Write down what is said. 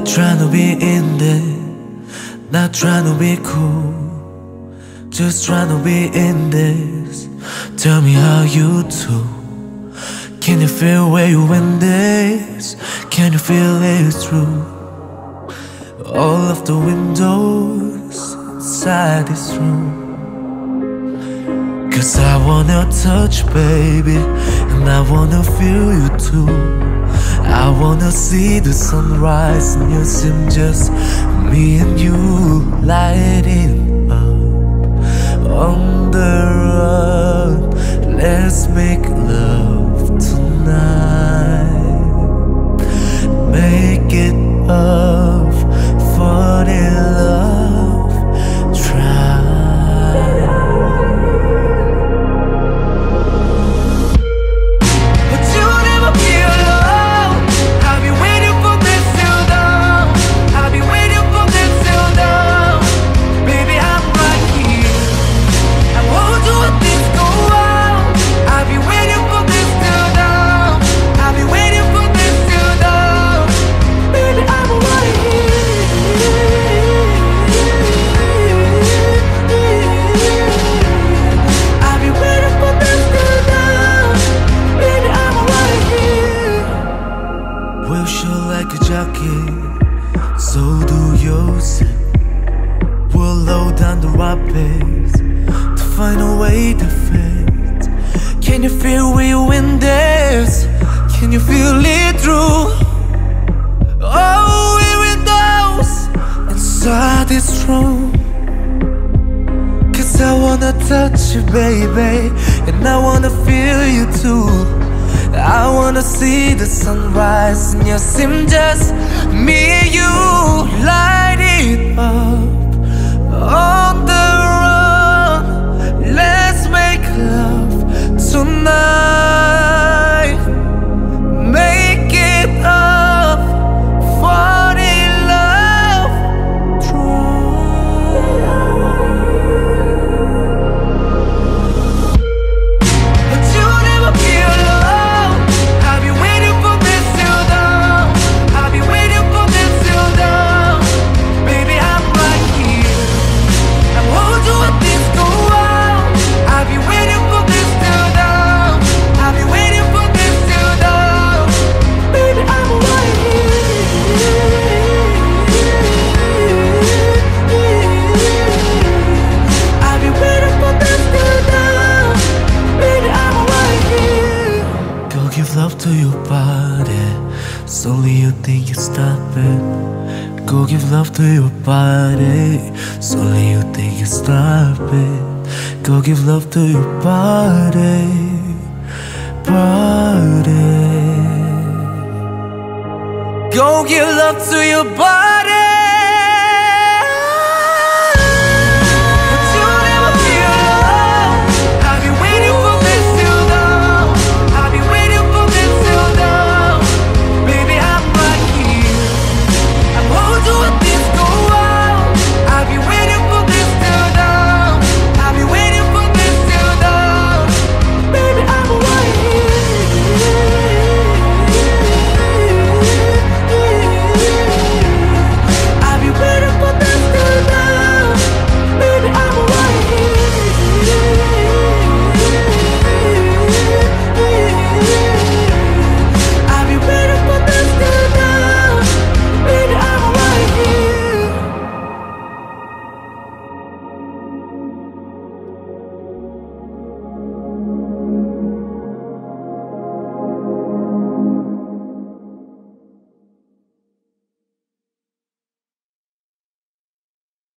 Not trying to be in there, not trying to be cool, just trying to be in this. Tell me how you do. Can you feel where you in this? Can you feel it through all of the windows inside this room? 'Cause I wanna touch, baby, and I wanna feel you too. I wanna see the sunrise and you seem just me and you lighting up on the run. Let's make love tonight. Make it up for the love. Try. So do yours. We'll low down the rapids to find a way to fit. Can you feel where you in this? Can you feel it through all the windows inside this room? 'Cause I wanna touch you, baby, and I wanna feel you too. I wanna see the sunrise and you seem just me and you light it up on the run. Let's make love tonight. Make it up for the love. But you never feel alone. Give love to your body, slowly you think you stop it. Go give love to your body, slowly you think you stop it. Go give love to your body, body. Go give love to your body.